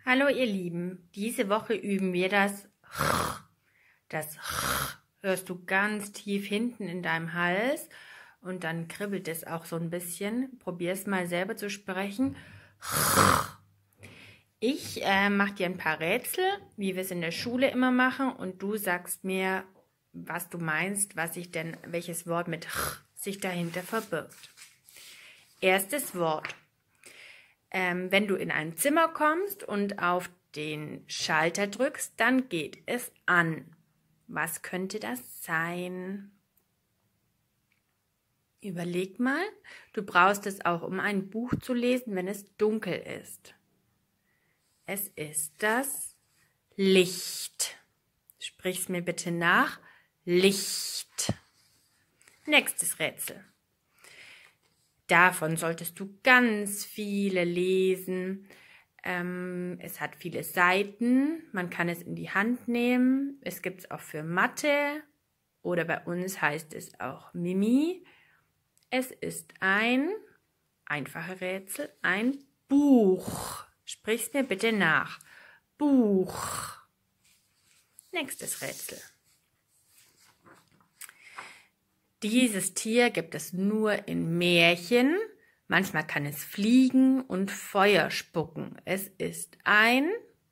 Hallo ihr Lieben, diese Woche üben wir das Ch. Das Ch hörst du ganz tief hinten in deinem Hals und dann kribbelt es auch so ein bisschen. Probier es mal selber zu sprechen. Ich mache dir ein paar Rätsel, wie wir es in der Schule immer machen, und du sagst mir, was du meinst, welches Wort mit Ch sich dahinter verbirgt. Erstes Wort. Wenn du in ein Zimmer kommst und auf den Schalter drückst, dann geht es an. Was könnte das sein? Überleg mal, du brauchst es auch, um ein Buch zu lesen, wenn es dunkel ist. Es ist das Licht. Sprich's mir bitte nach. Licht. Nächstes Rätsel. Davon solltest du ganz viele lesen. Es hat viele Seiten. Man kann es in die Hand nehmen. Es gibt es auch für Mathe. Oder bei uns heißt es auch Mimi. Es ist ein einfaches Rätsel, ein Buch. Sprich's mir bitte nach. Buch. Nächstes Rätsel. Dieses Tier gibt es nur in Märchen. Manchmal kann es fliegen und Feuer spucken. Es ist ein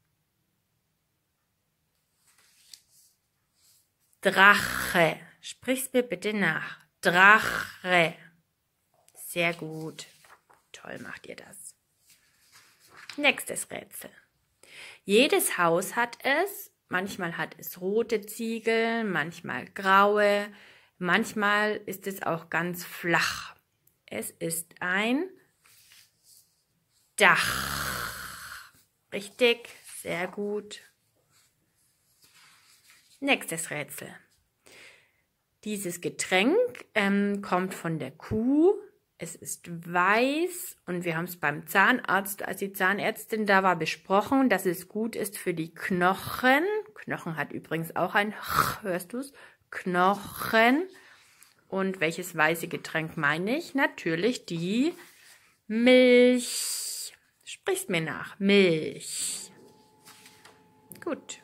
Drache. Sprich's mir bitte nach. Drache. Sehr gut. Toll macht ihr das. Nächstes Rätsel. Jedes Haus hat es. Manchmal hat es rote Ziegel, manchmal graue. Manchmal ist es auch ganz flach. Es ist ein Dach. Richtig, sehr gut. Nächstes Rätsel. Dieses Getränk kommt von der Kuh. Es ist weiß und wir haben es beim Zahnarzt, als die Zahnärztin da war, besprochen, dass es gut ist für die Knochen. Knochen hat übrigens auch ein Ch, hörst du es? Knochen. Und welches weiße Getränk meine ich? Natürlich die Milch. Sprich's mir nach. Milch. Gut.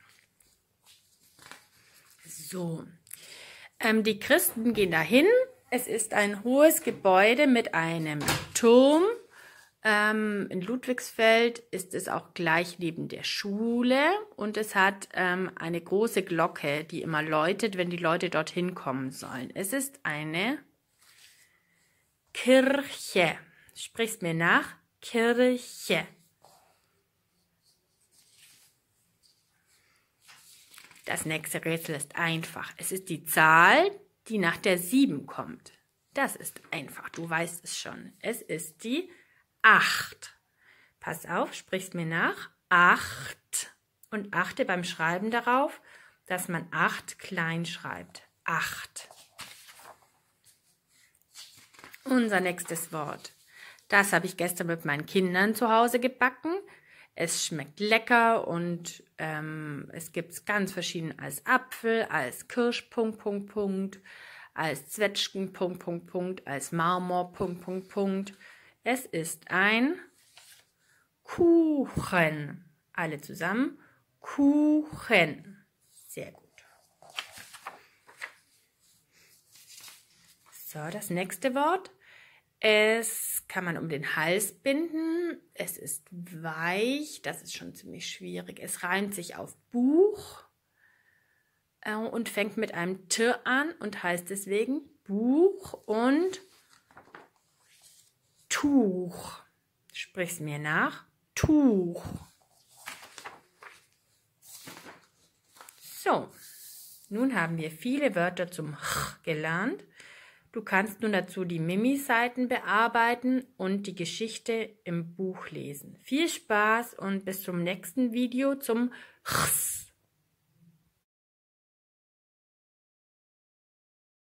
So. Die Christen gehen dahin. Es ist ein hohes Gebäude mit einem Turm. In Ludwigsfeld ist es auch gleich neben der Schule und es hat eine große Glocke, die immer läutet, wenn die Leute dorthin kommen sollen. Es ist eine Kirche. Sprich's mir nach. Kirche. Das nächste Rätsel ist einfach. Es ist die Zahl, die nach der 7 kommt. Das ist einfach, du weißt es schon. Es ist die 8. Pass auf, sprich's mir nach. 8. Und achte beim Schreiben darauf, dass man 8 klein schreibt. 8. Unser nächstes Wort. Das habe ich gestern mit meinen Kindern zu Hause gebacken. Es schmeckt lecker und es gibt es ganz verschieden als Apfel, als Kirsch, als Zwetschgen, als Marmor, Es ist ein Kuchen. Alle zusammen. Kuchen. Sehr gut. So, das nächste Wort. Es kann man um den Hals binden. Es ist weich. Das ist schon ziemlich schwierig. Es reimt sich auf Buch und fängt mit einem T an und heißt deswegen Buch und Tuch. Sprich's mir nach. Tuch. So, nun haben wir viele Wörter zum Ch gelernt. Du kannst nun dazu die Mimi-Seiten bearbeiten und die Geschichte im Buch lesen. Viel Spaß und bis zum nächsten Video zum Chs.